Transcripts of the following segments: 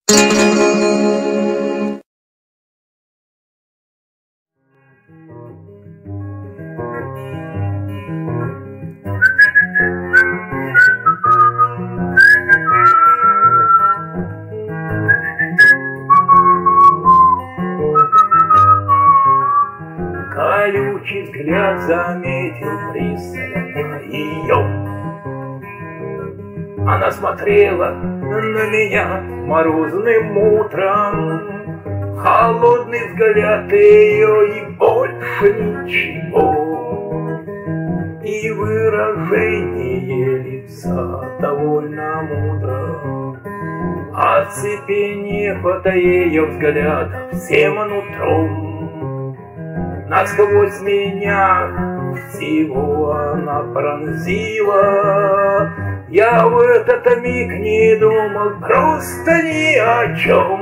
Колючий взгляд заметил пристально ее. Она смотрела на меня морозным утром. Холодный взгляд ее и больше ничего. И выражение лица довольно мудро. Оцепенев от ее взгляда всем нутром. Насквозь меня всего она пронзила. Я в этот миг не думал просто ни о чем.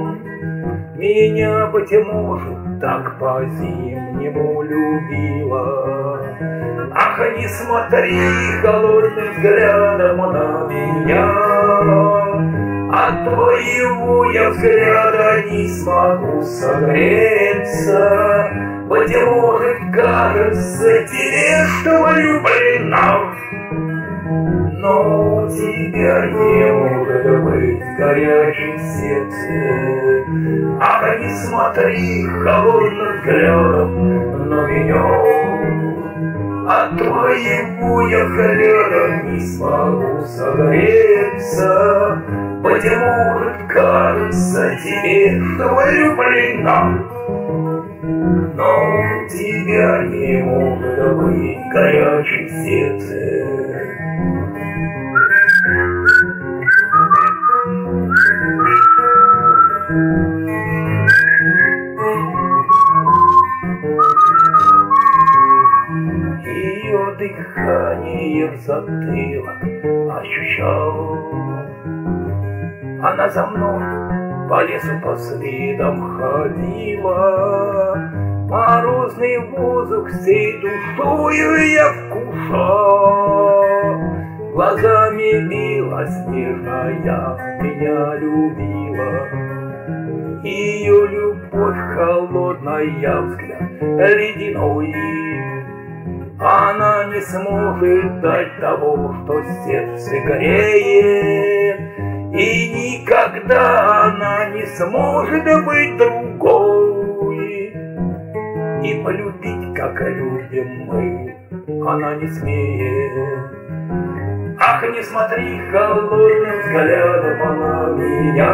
Меня, быть может, так по-зимнему любила. Ах, не смотри холодным взглядом на меня. От твоего я взгляда не смогу согреться. Быть может, кажется тебе, что влюблена. Но у тебя не может быть горячей сердце. Ах, не смотри холодным взглядом на меня. От твоего я взгляда не смогу согреться. Быть может, кажется тебе, что влюблена. Но у тебя не может быть горячей сердце. Ее дыхание в затылок ощущал. Она за мной по лесу по следам ходила. Морозный воздух всей душою я вкушал. Глазами белоснежная меня любила. Ее любовь холодная, взгляд ледяной. Она не сможет дать того, что сердце греет. И никогда она не сможет быть другой. И полюбить, как любим мы, она не смеет. Ах, не смотри холодным взглядом на меня.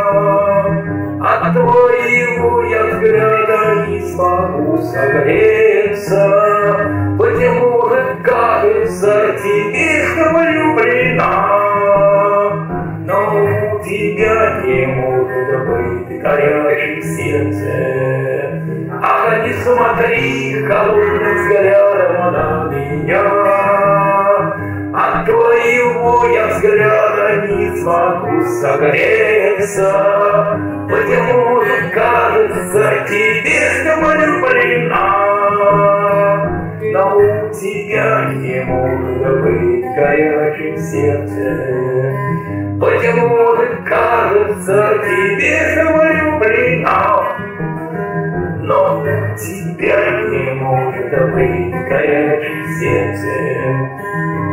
От твоего я взгляда не смогу согреться. Быть может, кажется тебе, что влюблена. Но у тебя не может быть горячей сердце. Ах, не смотри холодным взглядом на меня. От твоего я взгляда не смогу согреться. Быть может, кажется тебе, что влюблена. Но у тебя не может быть горячей сердце. Быть может, кажется тебе, что влюблена. Но у тебя не может быть горячей сердце.